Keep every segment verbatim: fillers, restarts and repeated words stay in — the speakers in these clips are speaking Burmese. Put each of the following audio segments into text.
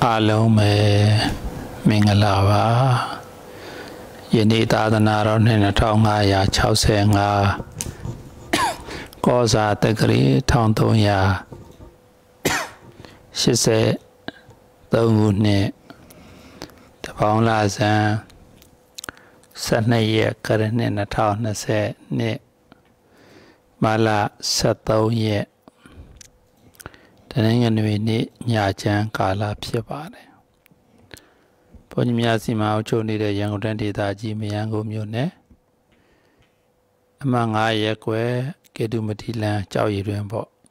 အားလုံးပဲမင်္ဂလာပါယနေ့သာသနာတော်နှစ်နှစ်ငါးရာ၆၅ကောဇာတက္ကရီတစ်သုံးရာရှစ်สิบသုံးခုနှစ်တပေါင်းလဆန်းဆယ်နှစ်ရက်ကရနှစ်၂၀၂၀နှစ်မလဆယ်သုံးရက်တနင်္ဂနွေနေ့ညချမ်းကာလဖြစ်ပါတယ်။ဘုန်းကြီးများစီမံအုပ်ချုပ်နေတဲ့ရန်ကုန်တိုင်းဒေသကြီးမရန်ကုန်မြို့နယ်အမှတ်၅ရပ်ကွယ်ကေတုမတိလမ်းကြောက်ရည်တွင်ပေါ့။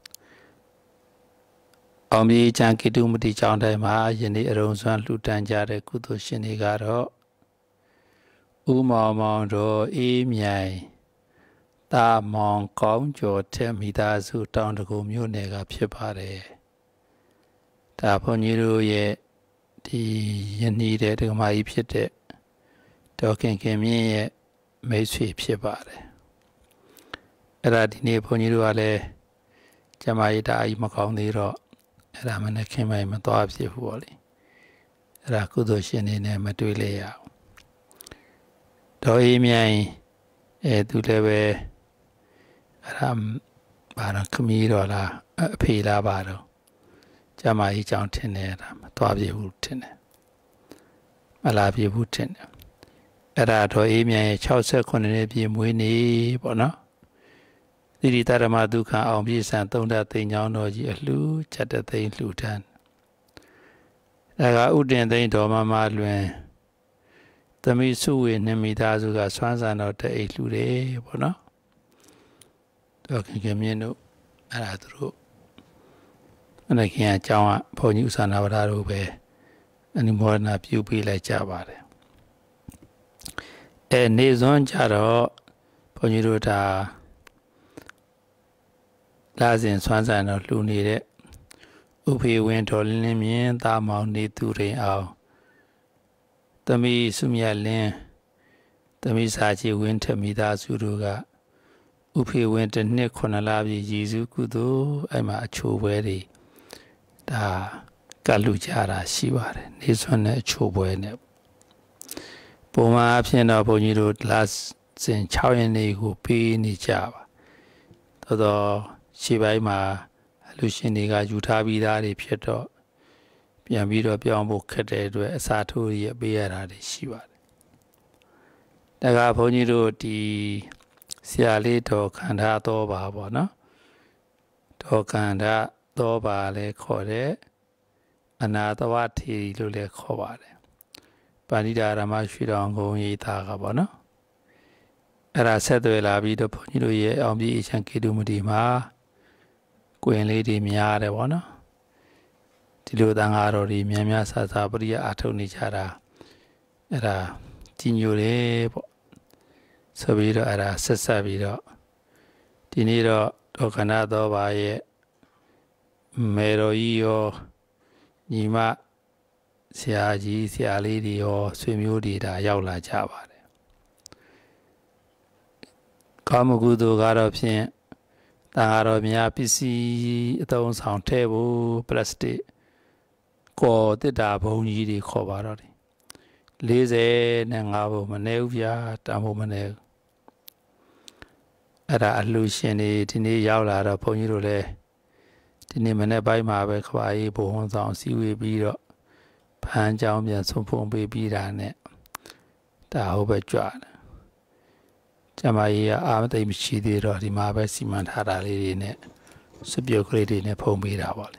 အောင်မြေချမ်းကေတုမတိကျောင်းတိုင်းမှာယနေ့အရုံစွမ်းလှူဒန်းကြတဲ့ကုသိုလ်ရှင်တွေကတော့ဦးမောင်မောင်တို့အေးမြိုင်တာမောင်ကောင်းကျော်တဲ့မိသားစုတောင်တကူမြို့နယ်ကဖြစ်ပါတယ်။ဒါဘုန်းကြီးတို့ရဲ့ဒီယနေ့တဲ့ဒကမာကြီးဖြစ်တဲ့ဒေါခင်ခင်မြင့်ရဲ့မိတ်ဆွေဖြစ်ပါတယ်။အဲ့ဒါဒီနေ့ဘုန်းကြီးတို့ကလည်းကျမကြီးတာကြီးမကောင်းသေးတော့အဲ့ဒါမနဲ့ခင်မိုင်မသွားဖြစ်ဘူးပေါ့လေ။အဲ့ဒါကုသိုလ်ရှင်နေနဲ့မတွေ့လေရအောင်။ဒေါ်အေးမြိုင်အဲသူလည်းပဲအဲ့ဒါဘာတော့ခမီးတော့လားအဖေလားပါတော့ကျမကြီးကြောင့်ထင်တယ်အဲ့ဒါမသွားပြဘူးထင်တယ်မလာပြဘူးထင်တယ်အဲ့ဒါတော့အေးမြန်ရဲ့၆၉နှစ်ပြည့်မွေးနေ့ပေါ့နော်သီရိတရမဒုက္ခအောင်ပြည့်စံသုံးတသိန်းချောင်းတော်ကြီးအလှချက်တသိန်းလှူဒန်းဒါကဥတင်သိန်းတော်မမလွင်သမီးစုဝေနှမိသားစုကဆွမ်းဆန်တော်တဲ့အိတ်လှူတယ်ပေါ့နော်တော့ခင်ခင်မြင့်တို့အဲ့ဒါသူတို့အဲ့ခင်အကြောင်းကဘုန်းကြီးဥစ္စာနာဝရတို့ပဲအနိမောဒနာပြုပေးလိုက်ကြပါတယ်အဲနေစွန်းကြတော့ဘုန်းကြီးတို့ဒါလာစဉ်ဆွမ်းဆန်တော်လှူနေတဲ့ဥဖေဝင်းတော်လင်းလင်းမြင်သားမောင်နေသူရိန်အောင်သမီးစုမြတ်လင်းသမီးစာချီဝင်းထမိသားစုတို့ကဥဖေဝင်းတစ်နှစ်ခုနှစ်လပြည့်ရည်စုကုသိုလ်အဲ့မှာအချိုပွဲတွေဒါကလူကြတာရှိပါတယ်နေစွမ်းတဲ့အချိုပွဲနဲ့ပုံမှန်အဖြစ်တော့ဘုန်းကြီးတို့လာစဉ်၆ရက်နေ့ကိုပေးနေကြပါတော်တော်ရှေ့ပိုင်းမှာလူရှင်တွေကယူထားပြီးသားတွေဖြစ်တော့ပြန်ပြီးတော့ပြောင်းဖို့ခက်တဲ့အတွက်အစာထိုးရပေးရတာတွေရှိပါတယ်ဒါကဘုန်းကြီးတို့ဒီဆရာလေးတော်ခန္ဓာတော်ပါပေါ့နော်တော်ခန္ဓာတော်ပါလဲခေါ်တယ်အနာတဝထေလို့လည်းခေါ်ပါတယ်ပါဠိတာရမရွှေတော်ကုန်းရေးသားကပေါ့နော်အဲ့ဒါဆက်သွယ်လာပြီးတော့ဘုန်းကြီးတို့ရဲ့အောင်ပြည်အချမ်းကေတုမတိမှာကွင်လေးတွေများတယ်ပေါ့နော်ဒီလိုတန်ဃာတော်တွေများများဆဆပရိယအာထုတ်နေကြတာအဲ့ဒါကြီးညိုတယ်ပေါ့ဆိုပြီးတော့အဲ့ဒါဆက်ဆက်ပြီးတော့ဒီနေ့တော့ဒေါခဏတော်ပါရဲ့မေတော်ကြီးရောညီမဆရာကြီးဆရာလေးတွေရောဆွေမျိုးတွေဒါရောက်လာကြပါတယ်ကာမဂုသိုလ်ကတော့ဖြင့်တန်ဃာတော်များပစ္စည်းအသုံးဆောင်ထဲဖို့ပလတ်စတစ်ကောတစ်တာဘုံကြီးတွေခေါ်ပါတော့တယ်လေးဆယ်နဲ့ငါးဘုံမနေဘူးဗျာတန်ဖို့မနေဘူးအဲ့ဒါအလှရှင်တွေဒီနေ့ရောက်လာတော့ဘုန်းကြီးတို့လည်းဒီနေ့မနေ့ပိုင်းမှာပဲခပါရေးဘုံဝန်ဆောင်စည်းဝေးပြီးတော့ဖန်ကြောင်းပြန်ဆုံးဖုံပေးပြီးတာနဲ့ဒါဟုတ်ပဲကြွတယ်ကျမကြီးကအာမသိမရှိသေးတော့ဒီမှာပဲစီမံထားတာလေးတွေနဲ့စပြုတ်ကလေးတွေနဲ့ဖုံပေးတာပေါ့လေ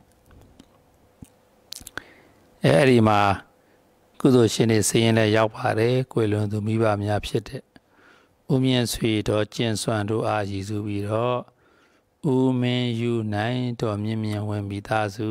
အဲအဲ့ဒီမှာကုသိုလ်ရှင်တွေစရင်လည်းရောက်ပါတယ်ကိုယ်လွန်သူမိဘများဖြစ်တဲ့ဦးမြင့်ဆွေတော်ကျင့်စွမ်းတို့အားရည်စူးပြီးတော့ဦးမင်းယူနိုင်တော်မြင့်မြင့်ဝင်မိသားစု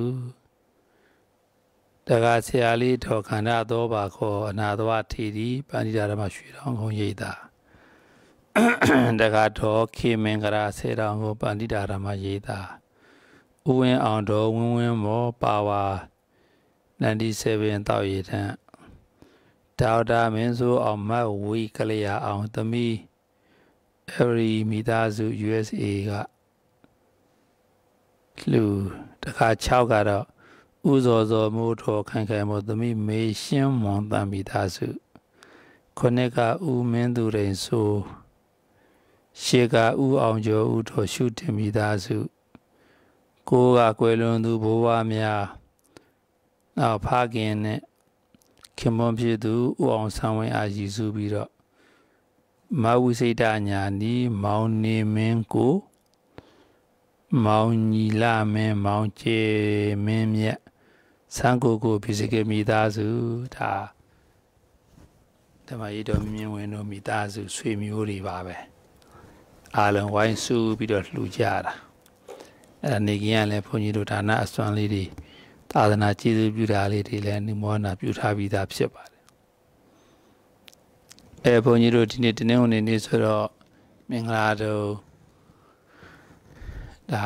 တက္ကဆရာလေးတော်ခန္ဓာတော်ပါခေါ်အနာတဝထေရီပဏိတာဓမ္မရွှေတော်ကုန်းရိပ်သာတက္ကတော်ခေမင်္ဂရာဆေတော်ကိုပဏိတာဓမ္မရိပ်သာဥဝင်းအောင်တော်ဝင်းဝင်းမောပါဝါနန္ဒီဆေဘင်တောက်ရည်ထံဒေါက်တာမင်းစိုးအောင်မတ်ဝီကလျာအောင်သမီးအရီမိသားစု ယူ အက်စ် အေ ကလူတခါ၆ကတော့ဥဇောဇောမိုးထောခိုင်ခိုင်မို့သမီးမေရှင်းမွန်တန်မိသားစုခုနှစ်ကဥမင်းသူရိန်ဆိုရှေကဥအောင်ကျော်ဥထောရှုတင်မိသားစုကိုကကွယ်လွန်သူဘိုးဘွားများနောက်ဖခင်နဲ့ခင်မွန်ဖြစ်သူဥအောင်ဆန်းဝင်းအားရည်စူးပြီးတော့မဝိစိတညာနီမောင်နေမင်းကိုမောင်ညီလာမင်းမောင်ကျေမင်းမြတ်စံကိုကိုဖိစိကေမိသားစုဒါဓမ္မရီတော်မြင့်ဝင်တို့မိသားစုဆွေမျိုးတွေပါပဲအားလုံးဝိုင်းစုပြီးတော့လှူကြတာအဲ့ဒါနေကင်းကလည်းဘုန်းကြီးတို့ဒါနအစွမ်းလေးတွေသာသနာကျေးဇူးပြုတာလေးတွေလည်းနိမောနာပြုထားပြီးသားဖြစ်ပါတယ်အဲဘုန်းကြီးတို့ဒီနေ့တနင်္ဂနွေနေ့ဆိုတော့မင်္ဂလာတို့ဒါ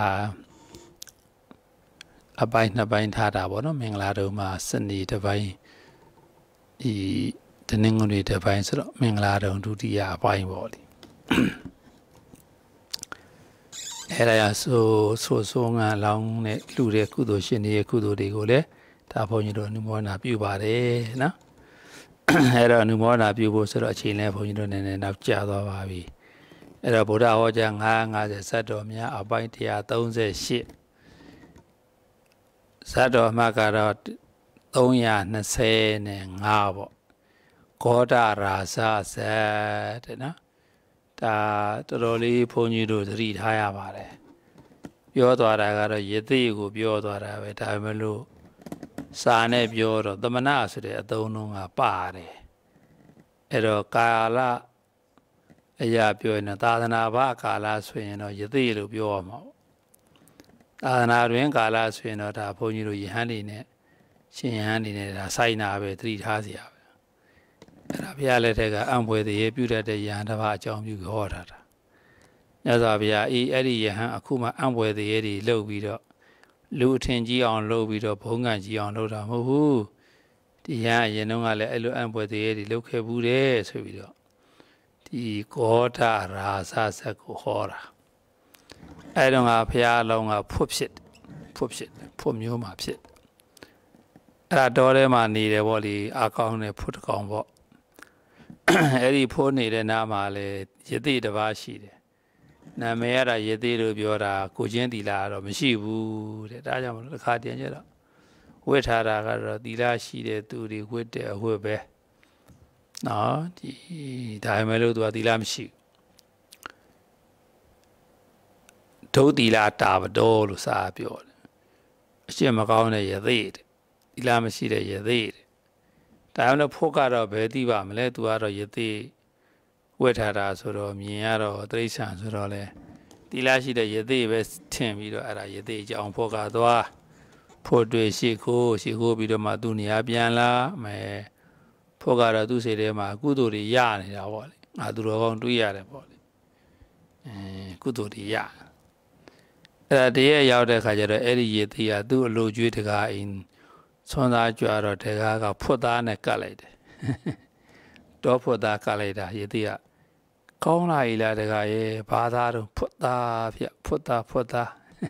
အပိုင်းနှစ်ပိုင်းထားတာပေါ့နော်မင်္ဂလာတို့မှာစနေတစ်ပိုင်းဒီတနင်္ဂနွေတစ်ပိုင်းဆိုတော့မင်္ဂလာတို့ဒုတိယအပိုင်းပေါ့လေအဲ့ဒါရဆိုဆိုဆိုငါလောင်းနဲ့လူတဲ့ကုသိုလ်ရှင်တွေရဲ့ကုသိုလ်တွေကိုလည်းဒါဘုန်းကြီးတို့အနုမောဒနာပြုပါတယ်နော်အဲ့တော့အနုမောဒနာပြုဖို့ဆိုတော့အချိန်လဲဘုန်းကြီးတို့နည်းနည်းနောက်ကြာသွားပါပြီအဲ့တော့ဗုဒ္ဓဟောကြားန၅၅၀ဇတ်တော်များအပိုင်း၁၃၈ဇတ်တော်မှာကတော့၃၂၅ပေါ့ဂေါတရာဇဇတ်တဲ့နော်ဒါတော်တော်လေးဘုန်းကြီးတို့သတိထားရပါတယ်ပြောသွားတာကတော့ယသိကိုပြောသွားတာပဲဒါပေမဲ့လို့စာနဲ့ပြောတော့သမဏဆိုတဲ့အသုံးလုံးကပါတယ်အဲ့တော့ကာလအရာပြောရင်သာသနာ့ဘာကာလဆိုရင်တော့ယသိလို့ပြောရမှာသာသနာတွင်ကာလဆိုရင်တော့ဒါဘုန်းကြီးတို့ယဟန်နေနဲ့ရှင်ယဟန်နေနဲ့ဒါဆိုင်နာပဲသတိထားစရာပဲအဲ့ဒါဘုရားလက်ထက်ကအံဖွယ်တည်းပြုတတ်တဲ့ယဟန်တစ်ပါးအကြောင်းပြုဟောထားတာမြတ်စွာဘုရားအေးအဲ့ဒီယဟန်အခုမှအံဖွယ်တည်းတွေလှုပ်ပြီးတော့လူအထင်ကြီးအောင်လှုပ်ပြီးတော့ဘုံကံကြီးအောင်လှုပ်တာမဟုတ်ဘူးဒီယဟန်အရင်တုန်းကလည်းအဲ့လိုအံဖွယ်တည်းတွေလှုပ်ခဲ့ဘူးတဲ့ဆိုပြီးတော့ဒီဂေါတရာဇဇတ်ကိုဟောတာအဲ့တော့ငါဘုရားအလုံးကဖွတ်ဖြစ်ဖွတ်ဖြစ်ဖွတ်မျိုးမှာဖြစ်အဲ့ဒါတော်ထဲမှာနေတယ်ဗောလေအကောင်းနဲ့ဖွတ်တကောင်ဗောအဲ့ဒီဖိုးနေတဲ့နားမှာလေယသိတစ်ပါးရှိတယ်နာမည်ရတာယသိလို့ပြောတာကိုချင်းတီလာတော့မရှိဘူးတဲ့ဒါကြောင့်မလို့တစ်ခါတည်းကျတော့ဝိထားတာကတော့တီလာရှိတဲ့သူတွေဝိတဲ့အဝိပဲနော်ဒီဒါပေမဲ့လို့သူကတီလာမရှိဒုတီလာတာဘတော်လို့စာပြောတယ်အရှင်းမကောင်းတဲ့ယသိတဲ့တီလာမရှိတဲ့ယသိတဲ့ဒါမှမဟုတ်ဖို့ကတော့ဘယ်သိပါမလဲသူကတော့ယသိဝတ်ထားတာဆိုတော့မြင်ရတော့တိရစ္ဆာန်ဆိုတော့လေတီလာရှိတဲ့ယသိပဲထင်ပြီးတော့အဲ့ဒါယသိအကြောင်းဖို့ကသွားဖို့တွေ့ရှိခိုးရှိခိုးပြီးတော့မှသူနေရာပြန်လာမယ်ဖို့ကတော့သူ့စိတ်ထဲမှာကုသိုလ်တွေရနေတာပေါ့လေငါသူတော်ကောင်းတွေးရတယ်ပေါ့လေအဲကုသိုလ်တွေရအဲ့ဒါတည်းရဲ့ရောက်တဲ့ခါကျတော့အဲ့ဒီယသိကသူ့အလိုကျွေးတကားအိမ်ဆွမ်းသားကြွတော့တကားကဖွတ်သားနဲ့ကတ်လိုက်တယ်တော့ဖွတ်သားကတ်လိုက်တာယသိကကောင်းလာပြီလားတကားရဲ့ဘာသာတော့ဖွတ်သားပြဖွတ်သားဖွတ်သား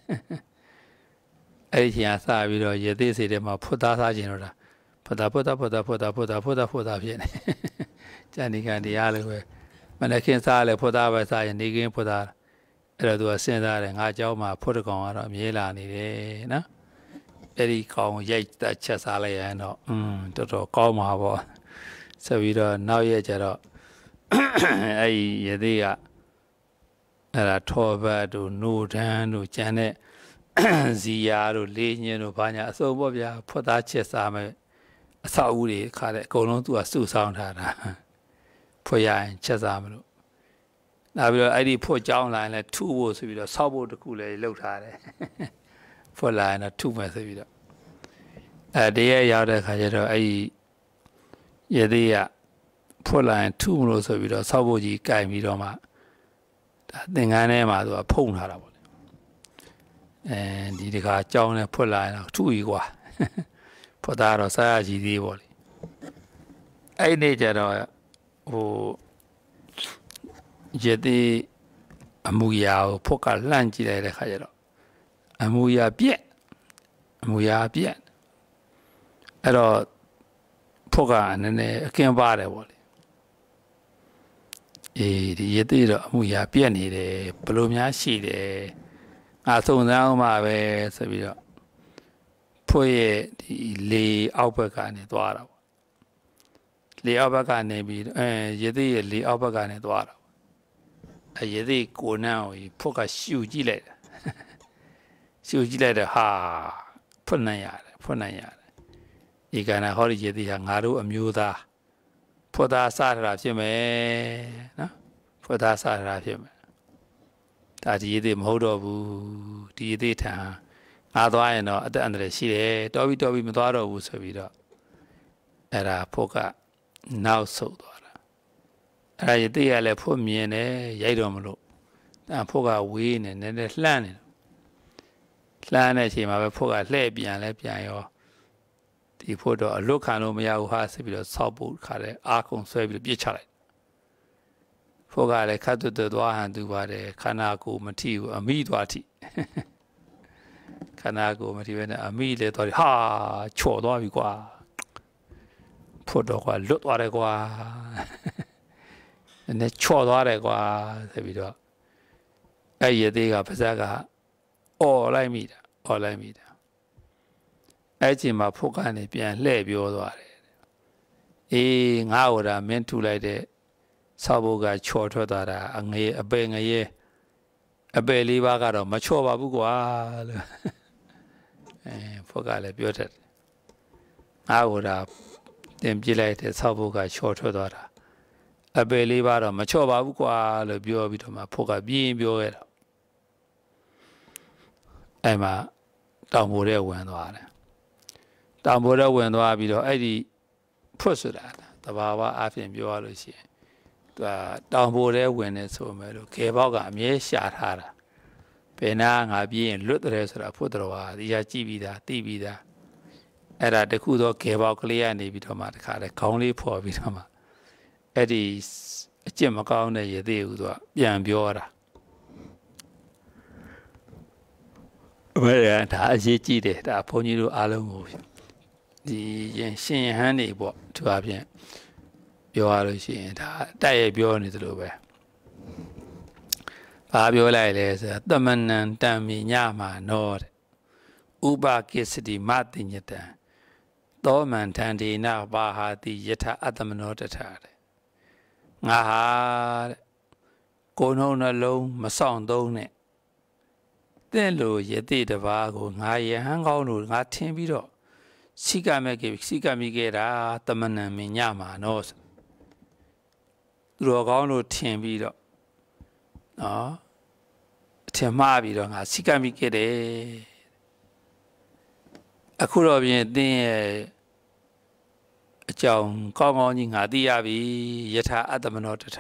အဲ့ဒီချင်းစပြီးတော့ယသိစိတ်ထဲမှာဖွတ်သားစားခြင်းတော့တာဖွတ်သားဖွတ်သားဖွတ်သားဖွတ်သားဖွတ်သားဖွတ်သားဖွတ်သားဖြစ်နေကျန်ဒီကံတရားလည်းပဲမနေ့ကစားလဲဖွတ်သားပဲစားရင်နေကင်းဖွတ်သားအဲ့တော့သူကစဉ်းစားတယ်ငါเจ้าမှာဖွတ်တကောင်ကတော့အမြဲလာနေတယ်နော်အဲ့ဒီကောင်ရိုက်တက်ချက်စားလိုက်ရင်တော့อืมတော်တော်ကောင်းမှာပေါ့ဆိုပြီးတော့နောက်ရက်ကျတော့အဲ့ဒီယသိကအဲ့ဒါထောဘတ်တို့နိုဒန်းတို့ကျန်တဲ့ဇီယာတို့လေးညင်းတို့ဘာညာအစုံပေါ့ဗျာဖွတ်သားချက်စားမယ်အဆောက်အဦတွေခါတဲ့အကုန်လုံးသူကစုဆောင်းထားတာဖွတ်ရရင်ချက်စားမလို့နောက်ပြီးတော့အဲ့ဒီဖွတ်ကြောင်းလာရင်လည်းထုဖို့ဆိုပြီးတော့ဆောက်ဖို့တခုလည်းလှုပ်ထားတယ်ဖွတ်လာရင်တော့ထုမယ်ဆိုပြီးတော့အဲတည်းရရောက်တဲ့ခါကျတော့အဲ့ဒီယသိကဖွတ်လာရင်ထုမလို့ဆိုပြီးတော့ဆောက်ဖို့ကြီးကင်ပြီးတော့မှဒါသင်္ကန်းထဲမှာသူကဖုံထားတာပေါ့လေအဲဒီတခါကြောင်းနဲ့ဖွတ်လာရင်တော့ထုကြီးကွာဖွတ်သားတော့စားရကြီးသေးပေါ့လေအဲ့ဒီကျတော့ဟိုယသိအမူအရာကိုဖွတ်ကလှန့်ကြည့်လိုက်တဲ့ခါကျတော့အမူအရာပြက်အမူအရာပြက်အဲ့တော့ဖို့ကနည်းနည်းအကင်းပါတယ်ပေါ့လေအေးဒီရသေးတော့အမှုရာပြက်နေတယ်ဘလို့များရှိတယ်ငါစုံစမ်းအောင်ပါပဲဆိုပြီးတော့ဖို့ရဲ့ဒီလေအောက်ဘက်ကနေသွားတာပေါ့လေအောက်ဘက်ကနေပြီးအဲရသေးရဲ့လေအောက်ဘက်ကနေသွားတာအဲရသေးကိုနန်းကိုဖို့ကရှူကြည့်လိုက်တာရှူကြည့်လိုက်တော့ဟာဖွင့်နိုင်ရတယ်ဖွင့်နိုင်ရတယ်ဒီကနေ့ဟောဒီရသေးဟာငါတို့အမျိုးသားဖွတ်သားစားတာဖြစ်မယ်နော်ဖွတ်သားစားတာဖြစ်မယ်ဒါဒီရသေးမဟုတ်တော့ဘူးဒီရသေးထံငါသွားရင်တော့အသက်အန္တရာယ်ရှိတယ်တော်ပြီတော်ပြီမသွားတော့ဘူးဆိုပြီးတော့အဲ့ဒါဖို့ကနောက်ဆုတ်သွားတာအဲ့ဒါရသေးရလဲဖို့မြင်တယ်ရိုက်တော့မလို့ဒါဖို့ကဝေးနေနည်းနည်းလှမ်းနေလှမ်းတဲ့အချိန်မှာပဲဖို့ကလှည့်ပြန်လဲပြန်ရောဒီဖို့တော့အလွတ်ခံလို့မရဘူးဟာဆိုပြီးတော့ဆောက်ဖို့ခါတယ်အာကုံဆွဲပြီးပြစ်ချလိုက်ဖို့ကလည်းခတ်တွတ်တွတ်သွားဟန်သူပါတယ်ခန္ဓာကိုယ်မထိဘူးအမိသွားထိခန္ဓာကိုယ်မထိပဲနဲ့အမိလည်းသွားဟာချော်သွားပြီကွာဖို့တော့ကွာလွတ်သွားတယ်ကွာနည်းချော်သွားတယ်ကွာဆိုပြီးတော့အဲ့ရသေးကပါဇက်ကအော်လိုက်မိတာအော်လိုက်မိတာအဲ့ချိန်မှာဖို့ကနေပြန်လှည့်ပြောသွားတယ်အေးငါ့ဟိုတာမင်းထူလိုက်တဲ့ဆောက်ဖို့ကချော်ထွက်သွားတာအငရေအပယ်ငရေအပယ်လေးပါးကတော့မချော်ပါဘူးကွာလို့အဲဖို့ကလည်းပြောတတ်တယ်ငါ့ဟိုတာတင်ပြလိုက်တဲ့ဆောက်ဖို့ကချော်ထွက်သွားတာအပယ်လေးပါးတော့မချော်ပါဘူးကွာလို့ပြောပြီးတော့မှဖို့ကပြင်းပြောခဲ့တာအဲ့မှာတောင်ပေါ်ထဲဝင်သွားတယ်တောင်ပေါ်ထဲဝင်သွားပြီးတော့အဲ့ဒီဖွတ်ဆိုတာတဘာဝအဖြစ်ပြောရလို့ရှိရင်သူကတောင်ပေါ်ထဲဝင်နေဆိုမယ်လို့ခေပေါက်ကအမြဲရှာထားတာဘယ်နာငါပြေးရင်လွတ်တယ်ဆိုတာဖွတ်တော်ဟာဒီဟာကြည့်ပြီးသားသိပြီးသားအဲ့ဒါတခုသောခေပေါက်ကလေးကနေပြီးတော့မှတခါလေခေါင်းလေးဖော်ပြီးတော့မှအဲ့ဒီအကျင့်မကောင်းတဲ့ရသေးဘူးသူကပြန်ပြောတာဘယ်ရဒါအရေးကြီးတယ်ဒါဘုန်းကြီးတို့အားလုံးကိုဒီရင်ရှင်ဟန်းနေပေါ့သူအပြင်ပြောရလို့ရှိရင်ဒါတိုက်ရိုက်ပြောနေသလိုပဲဘာပြောလိုက်လဲဆိုတော့သမဏံတံမီညမှာနောတဲ့ဥပကိစ္စတိမတိညတံသောမန္တန္ဒေနဘာဟာတိယထအတ္တမနောတထတဲ့ငါဟာတဲ့ကိုယ်နှုတ်နှလုံးမဆောင်သုံးနဲ့တဲ့လို့ယတိတပါးကိုငါယဟန်ကောင်းလို့ငါထင်ပြီးတော့စိကမဲ့ကေစိကမိခဲ့တာသမဏံမညမှာနော်သူတော်ကောင်းလို့ထင်ပြီးတော့နော်အထင်မှားပြီးတော့ငါစိကမိခဲ့တယ်အခုတော့ပြင်သင်ရဲ့အကြောင်းကောင်းကောင်းကြီးငါသိရပြီယထာအတ္တမနောတထ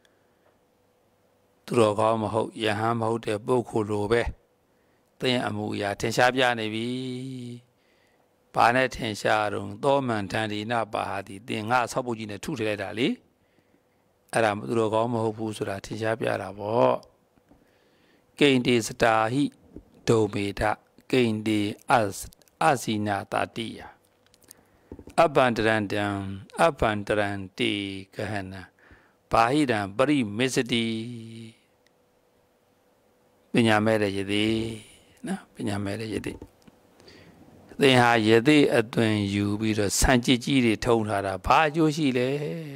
သူတော်ကောင်းမဟုတ်ယဟန်မဟုတ်တဲ့ပုဂ္ဂိုလ်လိုပဲသင်အမှုအရာထင်ရှားပြနေပြီဘာနဲ့ထင်ရှားတော့သောမန္တန္ဒီနပါဟာတိသင်ငါဆောက်ဖို့ကြီးနဲ့ထုထလိုက်တာလေအဲ့ဒါသူတော်ကောင်းမဟုတ်ဘူးဆိုတာထင်ရှားပြတာပေါ့ကိန္တိစတာဟိဒုံမေထကိန္တိအအဇိနာတတိယအပန္တရံတံအပန္တရံတိကဟနဘာဟိတံပရိမစ္စတိပညာမဲ့တဲ့ယတိနော်ပညာမဲ့တဲ့ယတိသင်ဟာယတိအသွင်ယူပြီးတော့ဆံကြည့်ကြီးတွေထုံထားတာဘာအကျိုးရှိလဲ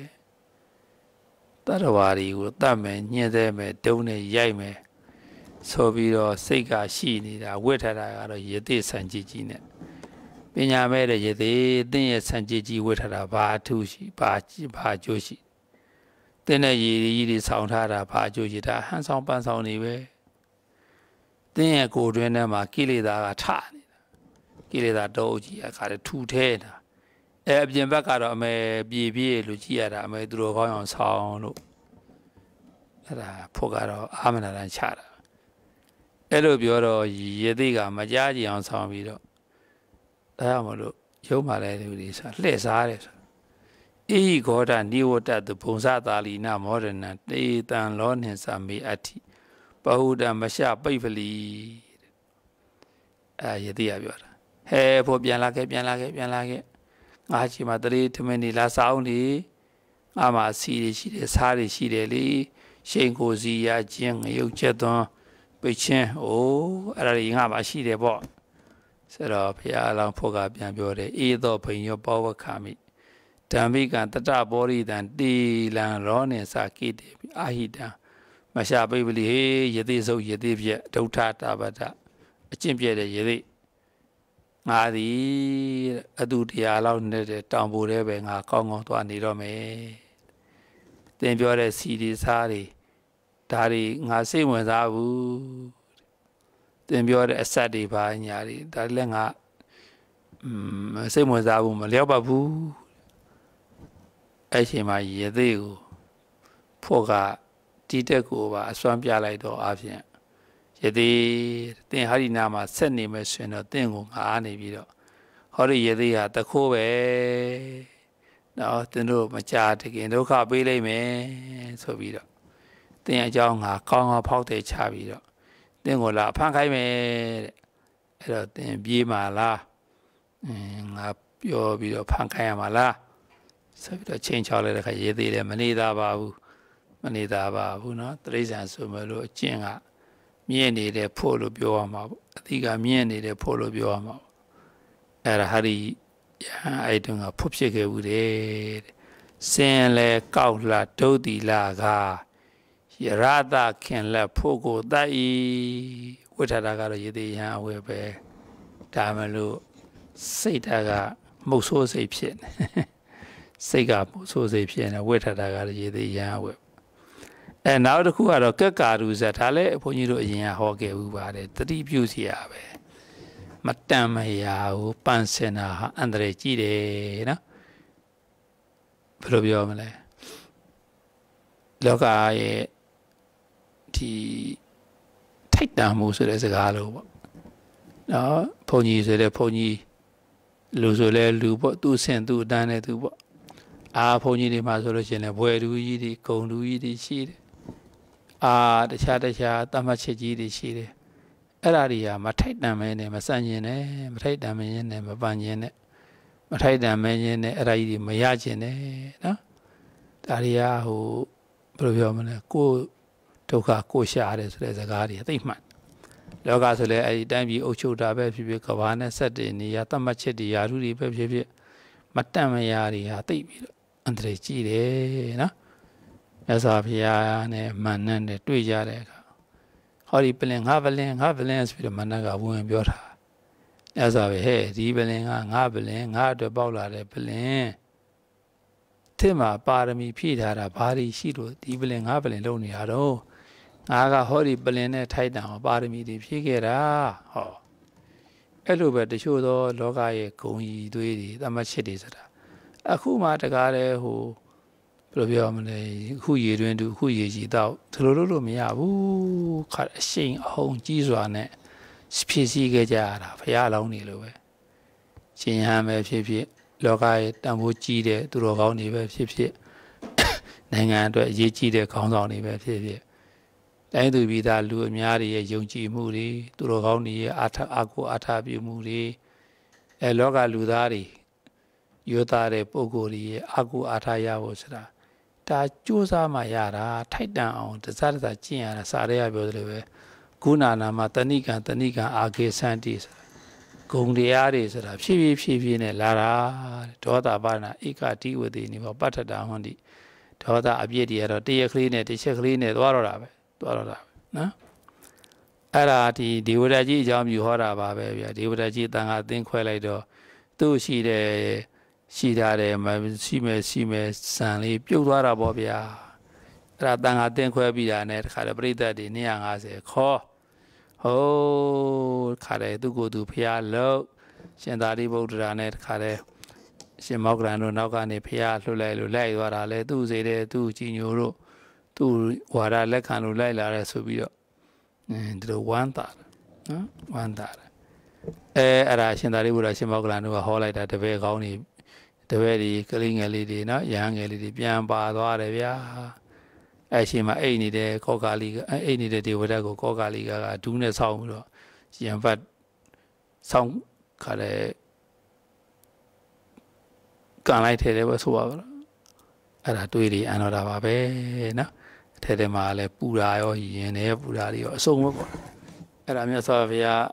တတဝါတွေကိုတတ်မယ်ညှင်းသေးမယ်ဒုံနဲ့ရိုက်မယ်ဆိုပြီးတော့စိတ်ကရှိနေတာဝိထတာကတော့ယတိဆံကြည့်ကြီးနဲ့ပညာမဲ့တဲ့ယတိသင်ရဲ့ဆံကြည့်ကြီးဝိထတာဘာအထူးရှိဘာဘာအကျိုးရှိသင်တဲ့ရည်ရည်တွေဆောင်းထားတာဘာအကျိုးရှိတာဟန်ဆောင်ပန်းဆောင်နေပဲသင်ရဲ့ကိုယ်တွင်းထဲမှာကိလေသာကထနေတာကိလေသာတောကြီးအခါတည်းထူထဲတာအဲအပြင်ဘက်ကတော့အမေပြေပြေလို့ကြည့်ရတာအမေသူတို့ကောင်းအောင်ဆောင်လို့အဲ့ဒါဖို့ကတော့အာမနာတန်ချတာအဲ့လိုပြောတော့ရသေးကမကြားကြည့်အောင်ဆောင်ပြီးတော့ဒါမှမလို့ရုံးပါလဲလူတွေဆိုလှည့်စားတယ်ဆိုအေဟိဂောဒနိဝတ္တသူဘုံစသာလီနာမောဒနံတေတံလောနှင်စာမေအတ္တိပဟုတံမရှပိပလီအဲရသေးရပြောတာဟဲဖို့ပြန်လာခဲ့ပြန်လာခဲ့ပြန်လာခဲ့ ngã chỉ mà tới thì mình đi là sao đi ngã mà xì đi xì đi xa đi xì đi đi xem cô gì à chuyện yêu chết đó bị chết ô ở đây ngã mà xì đi bỏ sau đó bây giờ làm phụ cấp biến biểu đấy ý đó bây giờ bảo vệ kami đam mê cái tất cả body đàn đi làm rõ nên sa kỹ đấy ai đó mà sao bây giờ thì giờ thì sao giờ thì bây giờ đâu trả ta bắt ra chuyện bây giờ giờ thì ngã đi ở đâu thì à lao nên trong bộ đấy về ngã con ngon toàn đi rồi mấy tên biểu đấy xì đi xa đi đã đi ngã xem mà sao bu tên biểu đấy sát đi vào nhà đi đã lên ngã xem mà sao bu mà léo bà bu ấy chỉ mà giờ thì cô phụ cả chỉ để cô và xoan bia lại đó à phiền giờ thì tên hari nam mà xét nghiệm mà xuyên nó tên cô ngã này bị đó hari giờ thì à ta khô về đó tên đồ mà cha thì cái đồ khác bị lấy mẹ số bị đó tên cho ngã con họ phao để cha bị đó tên cô là phang khai mẹ rồi tên bia mà là ngã biểu bị đó phang khai mà là sau đó change cho lại cái gì thì mình đi đào vào mình đi đào vào nó tới giờ số mà lo chuyện à miền này để phô lo biểu mà thì cái miền này để phô lo biểu mà ở hari ai đúng là phúc sẽ cái vấn đề xem là cao là đâu đi là cả ra ta khen là phô cô đại với thà cái đó gì thì ha với bé ta mà lo xây ta cái một số xây phiền xây cả một số xây phiền là với thà cái đó gì thì ha vớiအဲနောက်တစ်ခုကတော့ကက်ကရူဇာဒါလည်းဘုန်းကြီးတို့အရင်ကဟောခဲ့ဥပါတယ်တတိပြုစီရပဲမတန်မရာကိုပန့်စင်တာဟာအန္တရာယ်ကြီးတယ်နော်ဘယ်လိုပြောမလဲလောကရဲ့ဒီထိုက်တန်မှုဆိုတဲ့စကားလို့ပေါ့နော်ဘုန်းကြီးဆိုတဲ့ဘုန်းကြီးလူဆိုလဲလူပေါ့သူ့ဆင်သူ့အတန်းနဲ့သူပေါ့အာဘုန်းကြီးတွေမှာဆိုလို့ရှိရင်လည်းဘွယ်လူကြီးတွေဂုံလူကြီးတွေရှိတယ်အာတခြားတခြားတမတ်ချက်ကြီးတွေရှိတယ်အဲ့ဒါတွေကမထိုက်တန်မဲနဲ့မဆန့်ကျင်နဲ့မထိုက်တန်မဲနဲ့မပန့်ကျင်နဲ့မထိုက်တန်မဲနဲ့အဲ့ဒါကြီးတွေမရကျင်နဲ့နော်ဒါတွေကဟိုဘယ်လိုပြောမလဲကိုဒုက္ခကိုရှာရတယ်ဆိုတဲ့စကားတွေအသိမှန်လောကဆိုလဲအဲ့ဒီတိုင်းပြည်အုပ်ချုပ်တာပဲဖြစ်ဖြစ်ကဘာနဲ့ဆက်တဲ့နေရာတမတ်ချက်တွေယာရုတွေပဲဖြစ်ဖြစ်မတန်မရာတွေဟာသိပြီးတော့အန္တရာယ်ကြီးတယ်နော်မြတ်စွာဘုရားနဲ့မန္နနဲ့တွေ့ကြတဲ့အခါဟောဒီပလင်ငါပလင်ငါပလင်ဆိုပြီးတော့မန္နကဝင်ပြောတာမြတ်စွာဘုရားဟဲ့ဒီပလင်ကငါပလင်ငါအတွက်ပေါက်လာတဲ့ပလင်ထဲမှာပါရမီဖြည့်ထားတာဘာတွေရှိလို့ဒီပလင်ငါပလင်လုံနေရတော့ငါကဟောဒီပလင်နဲ့ထိုက်တန်အောင်ပါရမီတွေဖြည့်ခဲ့တာဟောအဲ့လိုပဲတချို့သောလောကရဲ့ဂုဏ်ကြီးသွေးတွေတမတ်ချစ်တွေဆိုတာအခုမှတကားလဲဟိုဘယ်လိုပြောမလဲအခုရေတွင်တူအခုရေကြီးတော့ဒီလိုလုပ်လို့မရဘူးခါအရှိန်အဟုန်ကြီးစွာနဲ့ဖြစ်စည်းခဲ့ကြရတာဘုရားလောင်းနေလို့ပဲရှင်ဟန်ပဲဖြစ်ဖြစ်လောကရဲ့တန်ဖိုးကြီးတဲ့သူတော်ကောင်းတွေပဲဖြစ်ဖြစ်နိုင်ငံအတွက်အရေးကြီးတဲ့ခေါင်းဆောင်တွေပဲဖြစ်ဖြစ်တိုင်းသူပြည်သားလူအများတွေရဲ့ယုံကြည်မှုတွေသူတော်ကောင်းတွေရဲ့အာထအာကိုအာထပြုမှုတွေအဲလောကလူသားတွေယောသားတဲ့ပုဂ္ဂိုလ်တွေရဲ့အာကိုအာထရဖို့ဆိုတာဒါကြိုးစားမှရတာထိုက်တန်အောင်တစားတစားကျင့်ရတာစာရဲရပြောသလိုပဲဂုဏနာမှာတဏိကံတဏိကံအာကေစန္တိဆိုတာဂုံတရားတွေဆိုတာဖြည်းဖြည်းဖြည်းဖြည်းနဲ့လာတာဒေါသပါဏဧကတိဝတိနေဘောပဋ္ဌတာဟွန်တိဒေါသအပြည့်တွေကတော့တရက်ကလေးနဲ့တစ်ချက်ကလေးနဲ့သွားတော့တာပဲသွားတော့တာပဲနော်အဲ့ဒါဒီဒေဝရကြီးအကြောင်းပြုဟောတာပါပဲဗျာဒေဝရကြီးတန်ခါအသင်းခွဲလိုက်တော့သူ့ရှိတဲ့ရှိထားတယ်မရှိမယ်ရှိမယ်စံလေးပြုတ်သွားတာပေါ့ဗျာအဲ့ဒါတန်ခါအသင်းခွဲပြီးတာနဲ့တခါတော့ပြိတ္တတွေနှစ်ရာငါးဆယ်ခေါ်ဟိုးခါတယ်သူကိုယ်သူဖျားလို့ရှင်သာရိပုတ္တရာနဲ့တခါတယ်ရှင်မောက္ကလန်တို့နောက်ကနေဖျားလှုပ်လိုက်လို့လိုက်သွားတာလေသူ့စေတဲ့သူ့ကြီးညိုတို့သူ့ဝါဒလက်ခံလို့လိုက်လာတယ်ဆိုပြီးတော့အဲဒီလိုဝမ်းသာတယ်နော်ဝမ်းသာတယ်အဲအဲ့ဒါရှင်သာရိပုတ္တရာရှင်မောက္ကလန်တို့ကဟောလိုက်တာတပည့်ကောင်းတွေတပည့်တွေကလေးငယ်လေးတွေနော်ရဟန်းငယ်လေးတွေပြန်ပါသွားတယ်ဗျာအဲ့ရှိမှအိတ်နေတဲ့ကောကာလီကအိတ်နေတဲ့ဒေဝဒတ်ကိုကောကာလီကကဒူးနဲ့ဆောင်းပြီးတော့ရံဖတ်ဆောင်းခါတဲ့ဘုရားကန်လိုက်ထဲတယ်ပဲဆိုပါတော့အဲ့ဒါတွေးတွေအန်တော်တာပါပဲနော်ထဲထဲမှာလည်းပူတာရောရင်နဲ့ပူတာတွေရောအစုံပဲပေါ့အဲ့ဒါမြတ်စွာဘုရား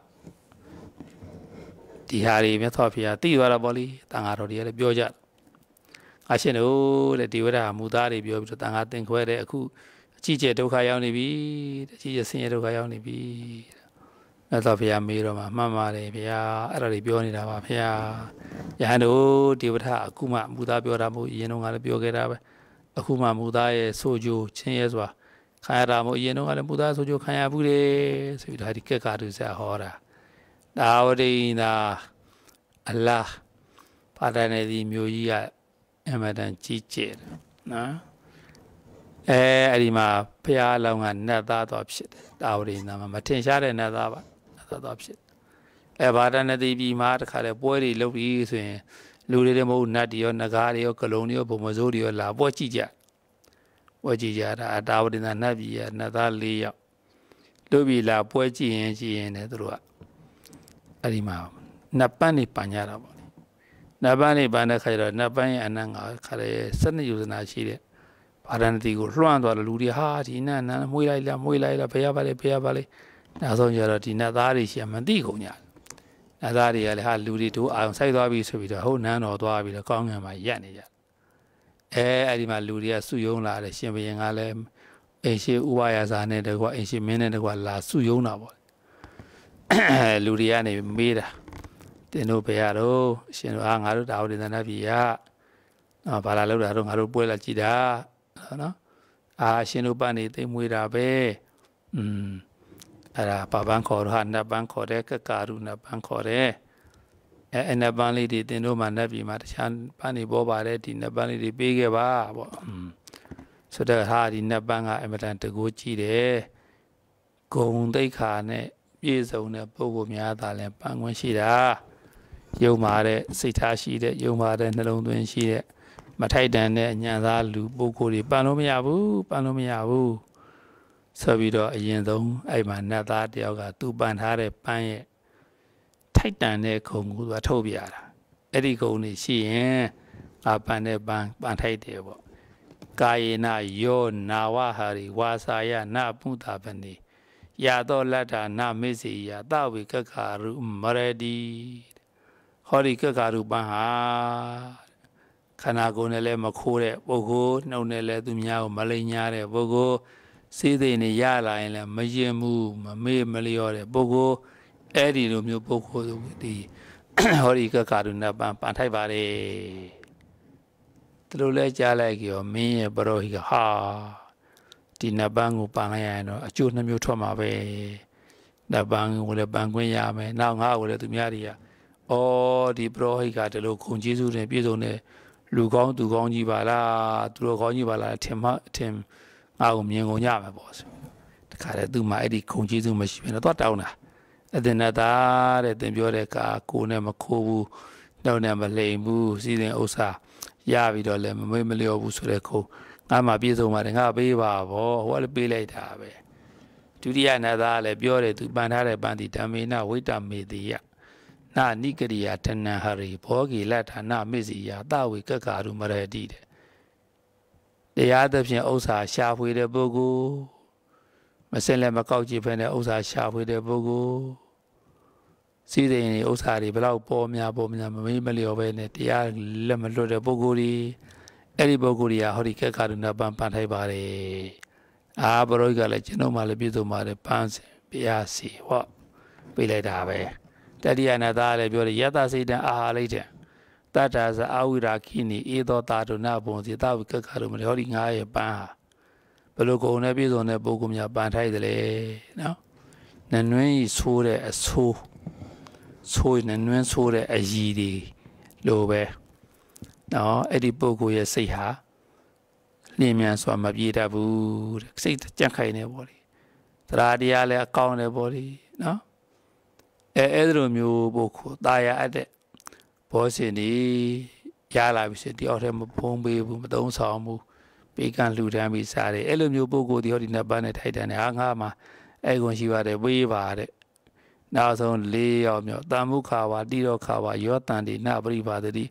ဒီဟာတွေမြတ်စွာဘုရားသိသွားတာပေါ့လေတန်ဃာတော်တွေကလည်းပြောကြအရှင်တို့တဲ့ဒီဝရမူသားတွေပြောပြီးတော့တန်ဃာသင်ခွဲတဲ့အခုအကြီးကျယ်ဒုက္ခရောက်နေပြီအကြီးကျယ်ဆင်းရဲဒုက္ခရောက်နေပြီမြတ်စွာဘုရားမေးတော့မှမှန်ပါတယ်ဗျာအဲ့ဒါတွေပြောနေတာပါဗျာယဟန်တို့ဒီဝရအခုမှမူသားပြောတာမဟုတ်အရင်တော့ကလည်းပြောခဲ့တာပဲအခုမှမူသားရဲ့ဆိုကြိုချင်းရဲစွာခံရတာမဟုတ်အရင်တော့ကလည်းမူသားဆိုကြိုခံရဘူးလေဆိုပြီးဒါဒီကက်ကတူဆက်ဟောတာဒါဝိနာအလာပါဒနေဒီမျိုးကြီးကအမတန်ကြီးကျယ်တယ်နော်အဲအဲ့ဒီမှာဘုရားအလောင်းကနတ်သားတော်ဖြစ်တယ်တာဝိနာမှာမထင်ရှားတဲ့နတ်သားပါနတ်သားတော်ဖြစ်အဲဘာဒနေဒီပြီးမှတခါလေပွဲတွေလုပ်ပြီးဆိုရင်လူတွေတည်းမဟုတ်နတ်တွေရောနဂါးတွေရောကလုံတွေရောဘုံမစိုးတွေရောလာပွဲကြည့်ကြပွဲကြည့်ကြတာတာဝိနာနတ်ပြည်ကနတ်သား၄ယောက်တို့ပြီလာပွဲကြည့်ရင်ကြည့်ရင်လည်းသူတို့ကအဲ့ဒီမှာနတ်ပန်းနေပန်ကြတာပေါ့နတ်ပန်းနေပန်တဲ့ခါကျတော့နတ်ပန်းရဲ့အနံ့ကခါလေစနစ်ယူဇနာရှိတဲ့ဗာဒနတိကိုလွှမ်းသွားတယ်လူတွေဟာဒီနတ်နန်းမွေးလိုက်လားမွေးလိုက်လားဖျားပါလေဖျားပါလေနောက်ဆုံးကျတော့ဒီနတ်သားတွေရှိမှမသိကုန်ကြနတ်သားတွေကလည်းဟာလူတွေတို့အောင်ဆိုင်သွားပြီဆိုပြီးတော့ဟုတ်နန်းတော်သွားပြီးတော့ကောင်းငင်မှာရက်နေကြအဲအဲ့ဒီမှာလူတွေကစုယုံလာတယ်ရှင်ဘုရင်ကလည်းအိမ်ရှိဥပယာဇာနဲ့တကွာအိမ်ရှိမင်းနဲ့တကွာလာစုယုံတာပေါ့လူတွေကနေမေးတာတင်တို့ဘယ်ရတော့ရှင်တို့ဟာငါတို့တာဝတိသနာပြည်ရနော်ဘာလာလောက်တာတော့ငါတို့ပွဲလာကြည့်တာနော်အာရှင်တို့ပန်းနေသိမွေးတာပဲอืมအဲ့ဒါပပန်းခေါ်တော့ဟာနတ်ပန်းခေါ်တဲ့ကကာရုနတ်ပန်းခေါ်တဲ့အဲအနတ်ပန်းလေးတွေတင်တို့မှနတ်ပြည်မှာတခြားပန်းနေပေါ်ပါတယ်ဒီနတ်ပန်းလေးတွေပေးခဲ့ပါပေါ့อืมဆိုတော့ဟာဒီနတ်ပန်းကအမတန်တကူကြည့်တယ်ဂုံသိက္ခာနဲ့ပြည့်စုံတဲ့ပုဂ္ဂိုလ်များသာလဲပန်းခွင့်ရှိတာယုံမာတဲ့စိတ်ထားရှိတဲ့ယုံမာတဲ့နှလုံးသွင်းရှိတဲ့မထိုက်တန်တဲ့အညံသားလူပုဂ္ဂိုလ်တွေပန်းလို့မရဘူးပန်းလို့မရဘူးဆိုပြီးတော့အရင်ဆုံးအဲ့မှာနတ်သားတယောက်ကသူပန်းထားတဲ့ပန်းရဲ့ထိုက်တန်တဲ့ခုံကိုသူကထုတ်ပြရတာအဲ့ဒီခုံနေရှိရင်အပန်းတဲ့ပန်းပန်းထိုက်တယ်ပေါ့ကာယေနယောနာဝဟာရိဝါစာယနပုတာပနေရသောလတ္ထာနမေစီယသဝေကက္ခာရုမရတိဟောဒီကက္ခာရုပန်းဟာခန္ဓာကိုယ်နဲ့လည်းမခိုးတဲ့ပုဂ္ဂိုလ်နှုတ်နဲ့လည်းသူများကိုမလိမ်ညာတဲ့ပုဂ္ဂိုလ်စေသိနေရလာရင်လည်းမရင်မှုမမေ့မလျော့တဲ့ပုဂ္ဂိုလ်အဲ့ဒီလိုမျိုးပုဂ္ဂိုလ်ဒီဟောဒီကက္ခာရုနပန်းပန်းထိုက်ပါတယ်သူတို့လည်းကြားလိုက်ကြောမင်းရဲ့ပရောဟိကဟာဒီနတ်ပန်းကိုပန်လိုက်ရရင်တော့အကျိုးနှမျိုးထွက်မှာပဲနတ်ပန်းကိုလည်းပန်ခွင့်ရမယ်နောက်ငါ့ကိုလည်းသူများတွေကဩဒီပရောဟိကဒီလိုခုံကျေးဇူးနဲ့ပြည့်စုံတဲ့လူကောင်းသူကောင်းကြီးပါလားသူတို့ကောင်းကြီးပါလားထင်မှထင်ငါ့ကိုမြင်ကုန်ကြမှာပေါ့ဆိုတခါတည်းသူ့မှာအဲ့ဒီခုံကျေးဇူးမရှိဘဲနဲ့တော့တောင်းတာအတင်နဲ့သားတဲ့သင်ပြောတဲ့ကာကိုနဲ့မခိုးဘူးနှုတ်နဲ့မလိမ်ဘူးစီစဉ်ဥစ္စာရပြီးတော့လည်းမမေ့မလျော့ဘူးဆိုတဲ့ခုံငါမှပြေဆုံးပါတယ်ငါပေးပါဗောဟိုကလည်းပေးလိုက်တာပဲဒုတိယနတ်သားလည်းပြောတယ်သူပန်ထားတဲ့ပန်တိဓမ္မေနဝိတ္တမေတိယနာနိကရိယာတဏဟရိဘောဂီလဌာနမစ္စည်းယသဝေကက္ခာရုမရတိတဲ့တရားသဖြင့်ဥစ္စာရှာဖွေတဲ့ပုဂ္ဂိုလ်မစင်လည်းမကောက်ကြည့်ဖ ೇನೆ ဥစ္စာရှာဖွေတဲ့ပုဂ္ဂိုလ်စီးတဲ့ဥစ္စာတွေဘယ်လောက်ပေါ်များပေါ်များမမေ့မလျော့ပဲနဲ့တရားလက်မလွတ်တဲ့ပုဂ္ဂိုလ်တွေအဲ့ဒီပုဂ္ဂိုလ်တွေကဟောဒီကက္ခာရုနပန်းပန်းထိုက်ပါတယ်အာဘရောကလည်းကျွန်တော်မှလည်းပြည့်စုံပါတယ်ပန်းစင်ပြရစီဟောပြလိုက်တာပဲတတိယနာသားလည်းပြောတယ်ယတစိတံအာဟာလိုက်တဲ့တတ္တာဇအာဝိရာခိနိဧသောတာဒုနာဘုံစီသဝိကက္ခာရုမလေဟောဒီငါးရဲ့ပန်းဟာဘယ်လိုကုံနဲ့ပြည့်စုံတဲ့ပုဂ္ဂိုလ်များပန်းထိုက်တယ်လေနော်နနွင်းကြီးဆိုးတဲ့အဆိုးဆိုးနနွင်းဆိုးတဲ့အရည်တွေလိုပဲနော်အဲ့ဒီပုဂ္ဂိုလ်ရဲ့စိတ်ဟာလင်းမြန်စွာမပြေတတ်ဘူးတဲ့စိတ်ကြက်ခိုင်နေပေါ့လေတရားတရားလည်းအကောင်းတယ်ပေါ့လေနော်အဲအဲ့ဒီလိုမျိုးပုဂ္ဂိုလ်တာယာအပ်တဲ့ဘောဇင်ဒီရလာပြီဆိုတယောက်တည်းမဖုံးပေးဘူးမသုံးဆောင်ဘူးပေးကမ်းလှူဒန်းပြီးစားတယ်အဲ့လိုမျိုးပုဂ္ဂိုလ်ဒီဟောဒီနှစ်ပန်းနဲ့ထိုက်တယ်ဟာငါမှာအဲ့ကွန်ရှိပါတယ်ဝေးပါတဲ့နောက်ဆုံးလေးယောက်မြောက်တမ္မုခါဝါတိရောခါဝါယောတန်ဒီနပရိပါတိယ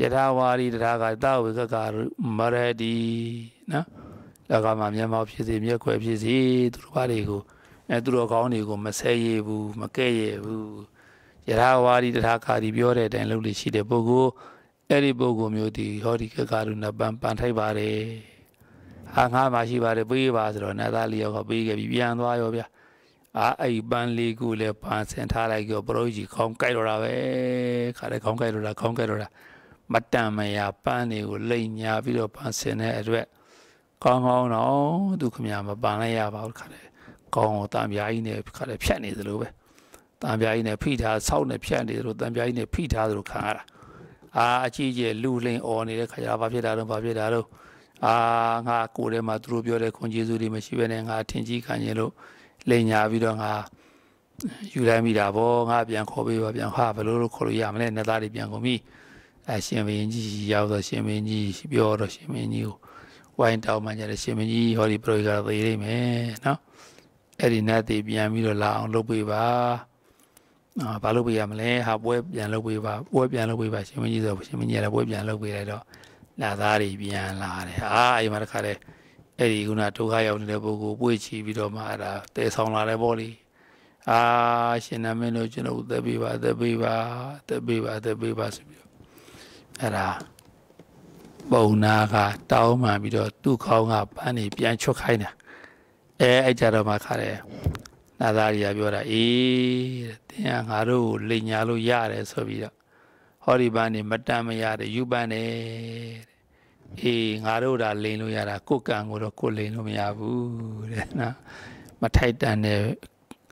Yadawari Raga Wigaka Maradi na Lagama Yama Pisi Miako Pisi Turparigo and Duragonigo Masayebu Makayebu Yadawari Raka Biore and Luli Shide Bogo Eri Bogo Muti Horika Karuna Bampantai Hanga Mashibare Bivas or Natalia Biga Bibian Wayobia. I ban legal pants and like your broji, come Kairave, Kare Conqueror, Conqueror. Matamaya Pani will lay ya video pants in it. Come on, no, do come yama banaya about Kare. Come Tambia in a Kare Piani the Lube. Tambia in a Peter, sound a piani, Tambia in a Peter Lucara. Ah, Gigi, Luling on the Kayava Vidaro, Bavidaro. Ah, Kurema, Drubio, Conjizuri, Machivan, and Tinji Canelo. Lenya Vidonga Ulamida Bonga Biancobi or Bianca, a little Korean, and Natali Biancomi, as Shemini, Yauda Shemini, Bior Shemini, Wine Town Manja Shemini, Holy Proga, the man, no? Erinati Biamilo La on Lobiva, Palubiamle, have web and Lobiva, web and Lobiva, Shemini, Shemini, web and Lobiva, Lazari Bian La, ah, Marcare. Eri una toga on the bogo, which if you don't matter, there's on a body. Ah, Shinamino, you know, the beaver, the beaver, the beaver, the beaver. Era Bonaga, Tauma, Bido, two cong up, and a piancho kind. Eh, Jaramacare. Nadaria Biora, eh, Tiangaru, Lignalo Yare, so be Horibani, Madame Yare, Yubane. E Garuda Leno Yara Cookang or a Coleno Miabu, Mataitan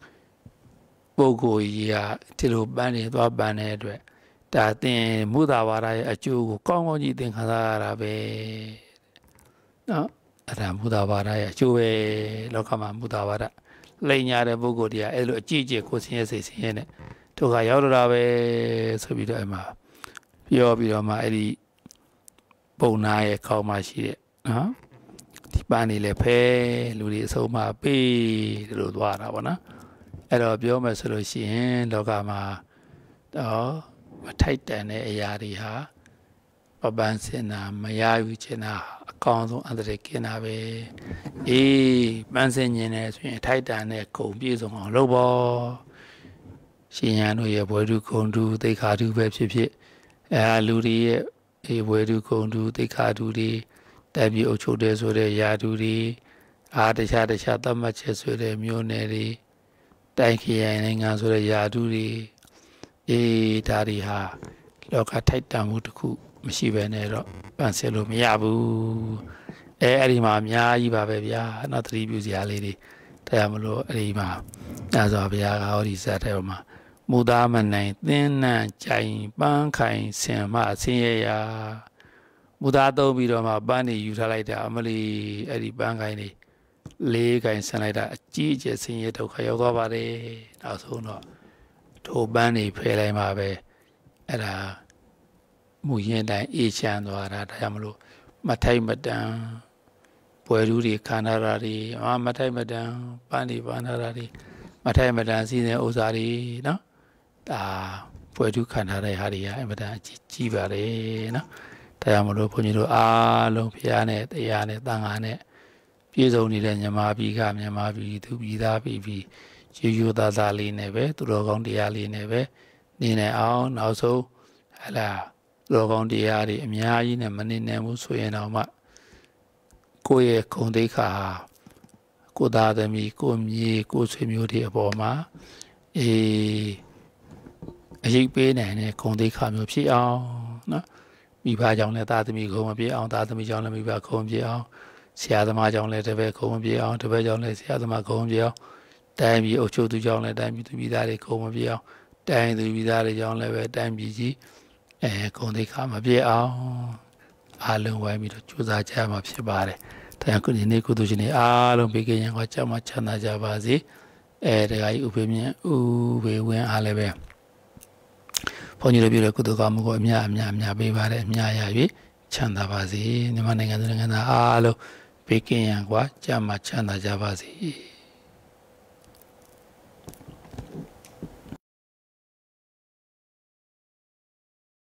Bogo ya Tilu Bani, Bane, that then Mudawara, a Jew, Congo, you think Hazarabe. No, Mudawara, a Jew, Lokama Mudawara, Lanyara Bogodia, Elo Gigi, Cosias in it. To Gayorabe, Sobidama, Piobidoma, Eddie. Bona call my shit, huh? Tibani lepe, Ludi Soma P. Ludwana. Ero Bioma Solution, Logama, oh, Titan Yariha, Babansena, Mayavichena, Council under the Kinabe, E. Mansen, Titan Echo, Bizon on Lobo. She knew your boy to go do the car to web ship, Ludi. A way to go to the Kaduri, W. Ocho days or the Yaduri, Adishada Shata matches with a Muneri, Danki and Angans with a Yaduri, E. Tariha, Loka Titan Mutuku, Mishivenero, Panselo Miabu, Erima Mia, Babia, not reviews ya lady, Tamalo Rima, Nazabia, or is that Elma. Mudaman then Chai Bankai Sema Sia Mudado Vidoma Bani Utalite Amali Eddie Bankai Lake and Sanada Gigi Senior to Kayogabare also no to Bani Pele Mabe at a Muyenda each and or at Yamalo Matai Madame Pueruri Canarari Matai Madame Bani Banarari Matai Madame Sine Ozari no. Ah, Puedu Canare Haria, Emada Chivare, no? Tayamolo Puniro, ah, Long Piane, Yane, Dangane, Piezo Nidan Yamabi, Gam Yamabi, to be that baby, Juju Dazali neve, to Logon Diali neve, Nina on also, Hala, Logon Diari, Miain, and Manine Musuenama, Koye Kondeka, Kodadami, Komi, Kosemuti Aboma, a A big and a conde come up she on. Me by John let that me come be on that me John me back home be on. See other my John let the come be on to be John let see other my come be on. Time be Ocho to John let time to be that a come be on. Time to be that a John let time be G. And conde come be on. I learn why me to choose that jam up Shabare. Time could in Nico to Jenny. I don't begin and watch how much Chana Javazi. And I open me. Ooh, we went Alabama. Ponyo Kudu Gamugo, Mia, Mia, Mia, Bivare, Mia, Chandabazi, Nimananga, Alo, Peking, and what, Jama Chanda Javazi.